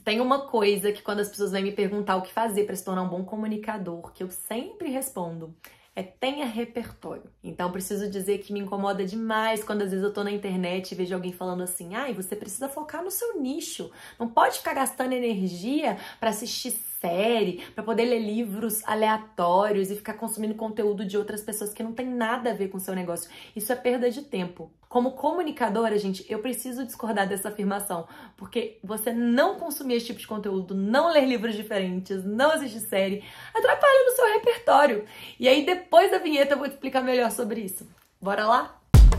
tem uma coisa que quando as pessoas vêm me perguntar o que fazer para se tornar um bom comunicador, que eu sempre respondo, tenha repertório. Então, preciso dizer que me incomoda demais quando às vezes eu tô na internet e vejo alguém falando assim, ai, você precisa focar no seu nicho, não pode ficar gastando energia para assistir série, para poder ler livros aleatórios e ficar consumindo conteúdo de outras pessoas que não tem nada a ver com o seu negócio. Isso é perda de tempo. Como comunicadora, gente, eu preciso discordar dessa afirmação, porque você não consumir esse tipo de conteúdo, não ler livros diferentes, não assistir série, atrapalha no seu repertório. E aí, depois da vinheta, eu vou te explicar melhor sobre isso. Bora lá?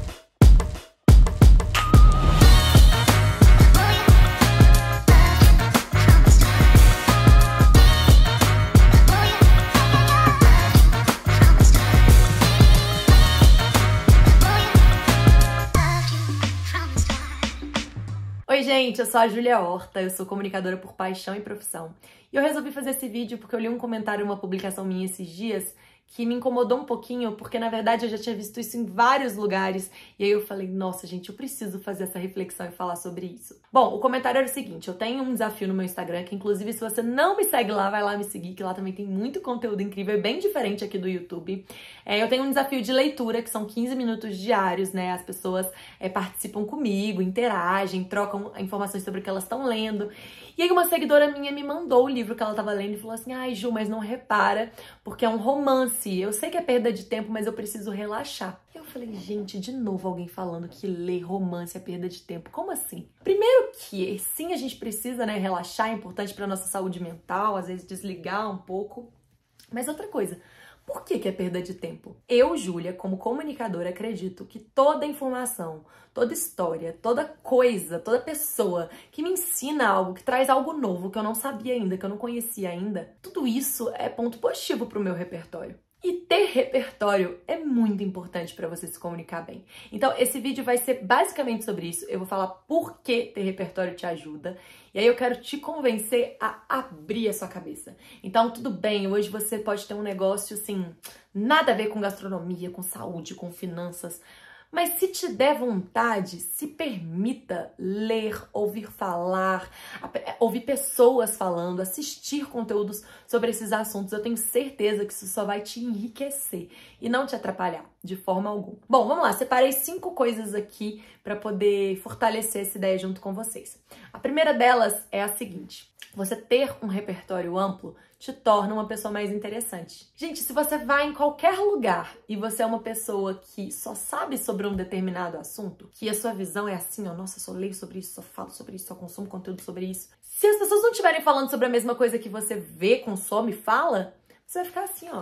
Oi gente, eu sou a Júlia Horta, eu sou comunicadora por paixão e profissão. E eu resolvi fazer esse vídeo porque eu li um comentário em uma publicação minha esses dias que me incomodou um pouquinho, porque na verdade eu já tinha visto isso em vários lugares, e aí eu falei, nossa gente, eu preciso fazer essa reflexão e falar sobre isso. Bom, o comentário era o seguinte, eu tenho um desafio no meu Instagram, que inclusive se você não me segue lá, vai lá me seguir, que lá também tem muito conteúdo incrível, é bem diferente aqui do YouTube. Eu tenho um desafio de leitura, que são 15 minutos diários, né, as pessoas participam comigo, interagem, trocam informações sobre o que elas estão lendo, e aí uma seguidora minha me mandou o livro que ela estava lendo e falou assim, ai Ju, mas não repara, porque é um romance. Eu sei que é perda de tempo, mas eu preciso relaxar. Eu falei, gente, de novo alguém falando que ler romance é perda de tempo. Como assim? Primeiro que sim, a gente precisa, né, relaxar, é importante para nossa saúde mental, às vezes desligar um pouco. Mas outra coisa, por que é perda de tempo? Eu, Júlia, como comunicadora, acredito que toda informação, toda história, toda coisa, toda pessoa que me ensina algo, que traz algo novo que eu não sabia ainda, que eu não conhecia ainda, tudo isso é ponto positivo para o meu repertório. E ter repertório é muito importante para você se comunicar bem. Então, esse vídeo vai ser basicamente sobre isso. Eu vou falar por que ter repertório te ajuda. E aí eu quero te convencer a abrir a sua cabeça. Então, tudo bem, hoje você pode ter um negócio, assim, nada a ver com gastronomia, com saúde, com finanças. Mas se te der vontade, se permita ler, ouvir falar, ouvir pessoas falando, assistir conteúdos sobre esses assuntos. Eu tenho certeza que isso só vai te enriquecer e não te atrapalhar de forma alguma. Bom, vamos lá, separei 5 coisas aqui para poder fortalecer essa ideia junto com vocês. A primeira delas é a seguinte: você ter um repertório amplo te torna uma pessoa mais interessante. Gente, se você vai em qualquer lugar e você é uma pessoa que só sabe sobre um determinado assunto, que a sua visão é assim, ó, nossa, só leio sobre isso, só falo sobre isso, só consumo conteúdo sobre isso. Se as pessoas não estiverem falando sobre a mesma coisa que você vê, consome, fala, você vai ficar assim, ó.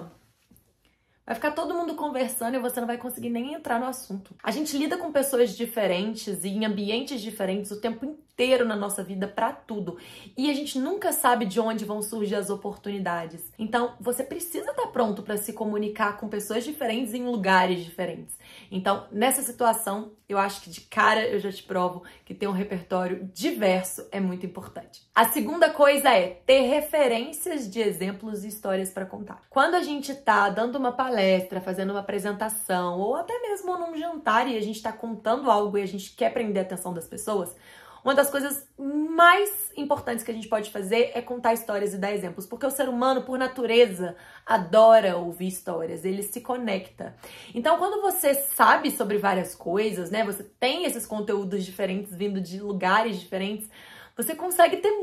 Vai ficar todo mundo conversando e você não vai conseguir nem entrar no assunto. A gente lida com pessoas diferentes e em ambientes diferentes o tempo inteiro na nossa vida pra tudo. E a gente nunca sabe de onde vão surgir as oportunidades. Então, você precisa estar pronto para se comunicar com pessoas diferentes em lugares diferentes. Então, nessa situação, eu acho que de cara eu já te provo que ter um repertório diverso é muito importante. A segunda coisa é ter referências de exemplos e histórias para contar. Quando a gente tá dando uma palestra, fazendo uma apresentação ou até mesmo num jantar e a gente tá contando algo e a gente quer prender a atenção das pessoas, uma das coisas mais importantes que a gente pode fazer é contar histórias e dar exemplos, porque o ser humano, por natureza, adora ouvir histórias, ele se conecta. Então, quando você sabe sobre várias coisas, né, você tem esses conteúdos diferentes vindo de lugares diferentes, você consegue ter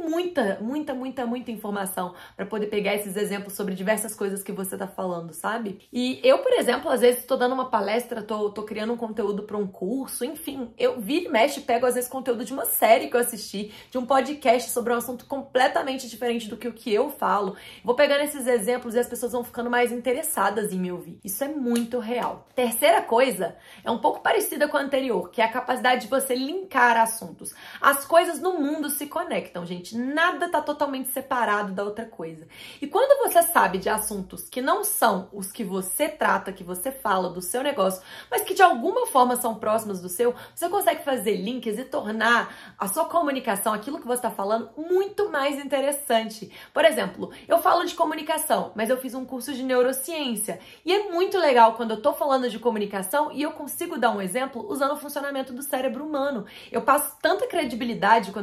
muita informação para poder pegar esses exemplos sobre diversas coisas que você tá falando, sabe? E eu, por exemplo, às vezes tô dando uma palestra, tô criando um conteúdo para um curso, enfim, eu viro e mexo e pego às vezes conteúdo de uma série que eu assisti, de um podcast sobre um assunto completamente diferente do que o que eu falo. Vou pegando esses exemplos e as pessoas vão ficando mais interessadas em me ouvir. Isso é muito real. Terceira coisa é um pouco parecida com a anterior, que é a capacidade de você linkar assuntos. As coisas no mundo se conectam, gente. Nada tá totalmente separado da outra coisa. E quando você sabe de assuntos que não são os que você trata, que você fala do seu negócio, mas que de alguma forma são próximos do seu, você consegue fazer links e tornar a sua comunicação, aquilo que você tá falando, muito mais interessante. Por exemplo, eu falo de comunicação, mas eu fiz um curso de neurociência. E é muito legal quando eu tô falando de comunicação e eu consigo dar um exemplo usando o funcionamento do cérebro humano. Eu passo tanta credibilidade quando eu falo isso. Eu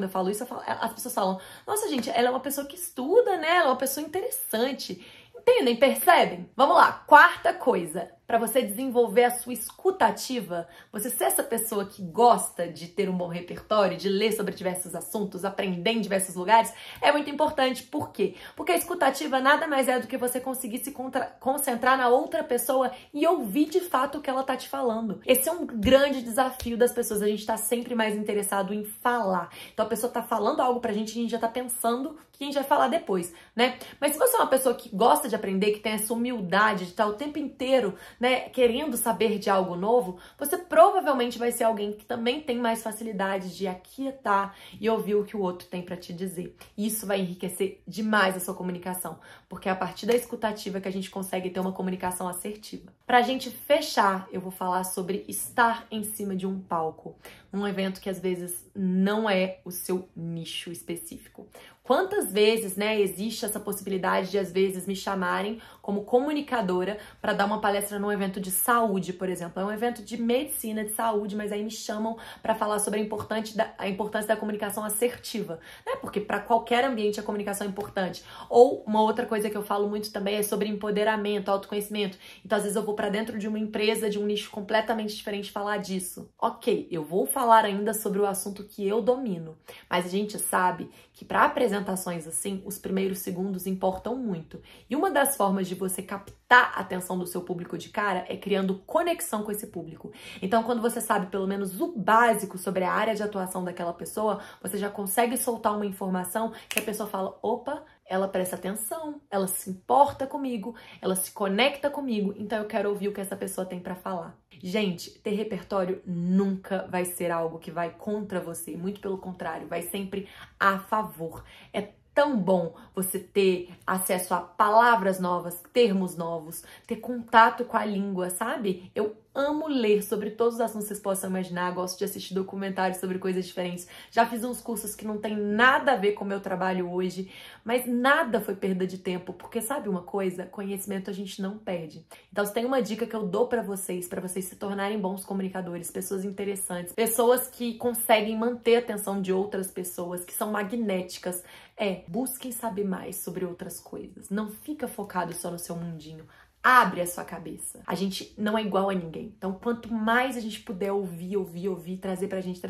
as pessoas falam, nossa, gente, ela é uma pessoa que estuda, né? Ela é uma pessoa interessante. Entendem? Percebem? Vamos lá. Quarta coisa. Para você desenvolver a sua escuta ativa, você ser essa pessoa que gosta de ter um bom repertório, de ler sobre diversos assuntos, aprender em diversos lugares, é muito importante. Por quê? Porque a escuta ativa nada mais é do que você conseguir se concentrar na outra pessoa e ouvir de fato o que ela tá te falando. Esse é um grande desafio das pessoas. A gente tá sempre mais interessado em falar. Então a pessoa tá falando algo pra gente e a gente já tá pensando que a gente vai falar depois, né? Mas se você é uma pessoa que gosta de aprender, que tem essa humildade de estar o tempo inteiro, né, querendo saber de algo novo, você provavelmente vai ser alguém que também tem mais facilidade de aquietar e ouvir o que o outro tem para te dizer. E isso vai enriquecer demais a sua comunicação, porque é a partir da escutativa que a gente consegue ter uma comunicação assertiva. Pra gente fechar, eu vou falar sobre estar em cima de um palco, um evento que às vezes não é o seu nicho específico. Quantas vezes, né, existe essa possibilidade de, às vezes, me chamarem como comunicadora para dar uma palestra num evento de saúde, por exemplo. É um evento de medicina, de saúde, mas aí me chamam para falar sobre a importância da comunicação assertiva, né? Porque para qualquer ambiente a comunicação é importante. Ou uma outra coisa que eu falo muito também é sobre empoderamento, autoconhecimento. Então, às vezes eu vou para dentro de uma empresa, de um nicho completamente diferente falar disso. Ok, eu vou falar ainda sobre o assunto que eu domino, mas a gente sabe que para apresentações assim, os primeiros segundos importam muito. E uma das formas de você captar a atenção do seu público de cara é criando conexão com esse público. Então, quando você sabe pelo menos o básico sobre a área de atuação daquela pessoa, você já consegue soltar uma informação que a pessoa fala, opa, ela presta atenção, ela se importa comigo, ela se conecta comigo, então eu quero ouvir o que essa pessoa tem pra falar. Gente, ter repertório nunca vai ser algo que vai contra você, muito pelo contrário, vai sempre a favor. É tão bom você ter acesso a palavras novas, termos novos, ter contato com a língua, sabe? Eu amo ler sobre todos os assuntos que vocês possam imaginar, gosto de assistir documentários sobre coisas diferentes. Já fiz uns cursos que não tem nada a ver com o meu trabalho hoje, mas nada foi perda de tempo, porque sabe uma coisa? Conhecimento a gente não perde. Então, se tem uma dica que eu dou pra vocês se tornarem bons comunicadores, pessoas interessantes, pessoas que conseguem manter a atenção de outras pessoas, que são magnéticas, busquem saber mais sobre outras coisas. Não fica focado só no seu mundinho. Abre a sua cabeça. A gente não é igual a ninguém. Então, quanto mais a gente puder ouvir, trazer pra gente,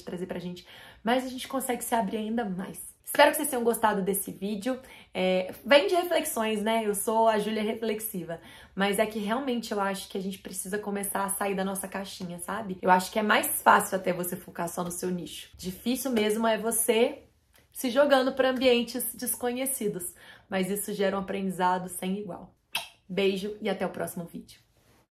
mais a gente consegue se abrir ainda mais. Espero que vocês tenham gostado desse vídeo. Vem de reflexões, né? Eu sou a Júlia reflexiva. Mas é que realmente eu acho que a gente precisa começar a sair da nossa caixinha, sabe? Eu acho que é mais fácil até você focar só no seu nicho. Difícil mesmo é você se jogando para ambientes desconhecidos. Mas isso gera um aprendizado sem igual. Beijo e até o próximo vídeo.